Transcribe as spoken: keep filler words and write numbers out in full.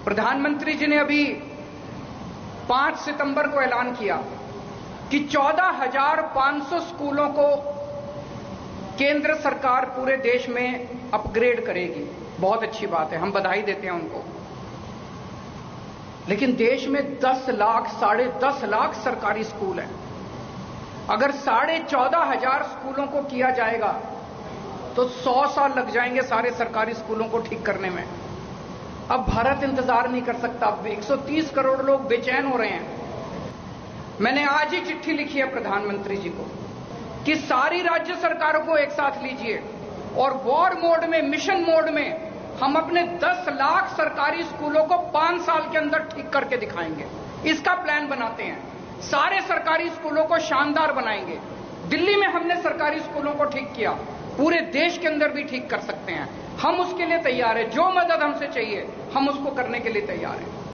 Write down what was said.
प्रधानमंत्री जी ने अभी पांच सितंबर को ऐलान किया कि चौदह हजार पांच सौ स्कूलों को केंद्र सरकार पूरे देश में अपग्रेड करेगी। बहुत अच्छी बात है, हम बधाई देते हैं उनको। लेकिन देश में दस लाख साढ़े दस लाख सरकारी स्कूल हैं। अगर साढ़े चौदह हजार स्कूलों को किया जाएगा तो सौ साल लग जाएंगे सारे सरकारी स्कूलों को ठीक करने में। अब भारत इंतजार नहीं कर सकता। अब एक सौ तीस करोड़ लोग बेचैन हो रहे हैं। मैंने आज ही चिट्ठी लिखी है प्रधानमंत्री जी को कि सारी राज्य सरकारों को एक साथ लीजिए और वॉर मोड में, मिशन मोड में हम अपने दस लाख सरकारी स्कूलों को पांच साल के अंदर ठीक करके दिखाएंगे। इसका प्लान बनाते हैं। सारे सरकारी स्कूलों को शानदार बनाएंगे। दिल्ली में हमने सरकारी स्कूलों को ठीक किया, पूरे देश के अंदर भी ठीक कर सकते हैं। हम उसके लिए तैयार हैं। जो मदद हमसे चाहिए हम उसको करने के लिए तैयार हैं।